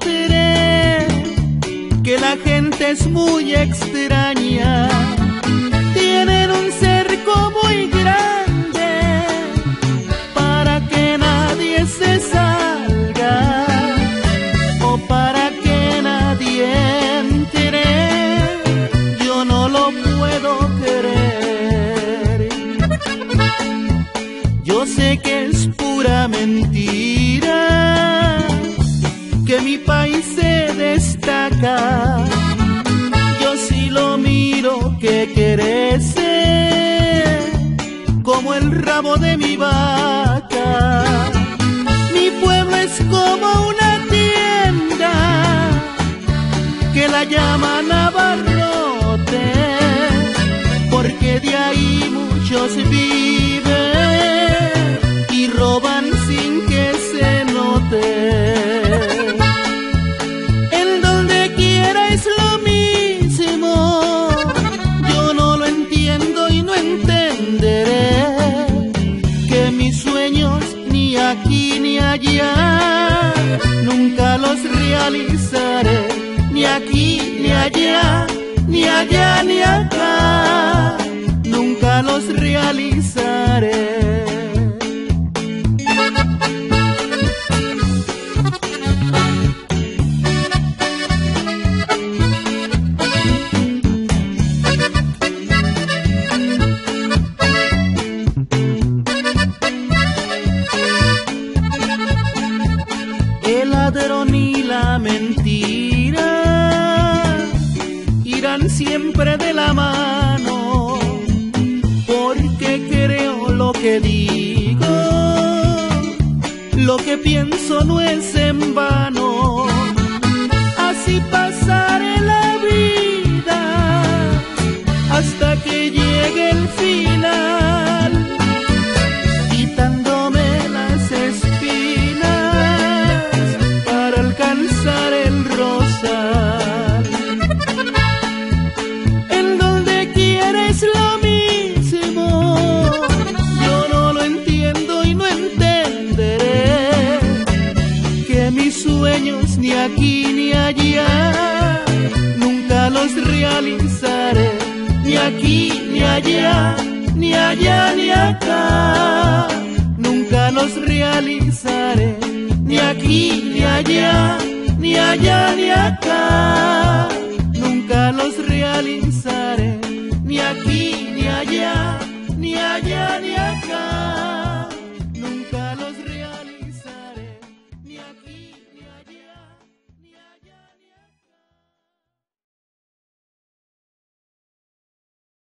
encontré que la gente es muy extraña. Tienen un cerco muy grande para que nadie se salga o para que nadie entre. Yo no lo puedo creer. Yo sé que es pura mentira que mi país se destaca. Yo sí lo miro que crece como el rabo de mi vaca. Mi pueblo es como una tienda que la llaman abarrote, porque de ahí muchos viven y roban sin que se note. En donde quiera es lo mismo. Yo no lo entiendo y no entenderé que mis sueños ni aquí ni allá nunca los realizaré. Ni aquí ni allá, ni allá ni acá, nunca los realizaré. El ladrón y la mentira irán siempre de la mano, porque creo lo que digo, lo que pienso no es en vano. Así pasaré la vida hasta que llegue el final, quitándome las espinas para alcanzar el rosal. En donde quiera es lo mismo. Yo no lo entiendo y no entenderé que mis sueños ni aquí ni allá nunca los realizaré. Ni aquí ni allá, ni allá ni acá, nunca los realizaré. Ni aquí ni allá, ni allá ni acá, nunca los realizaré. Ni aquí ni allá, ni allá ni acá.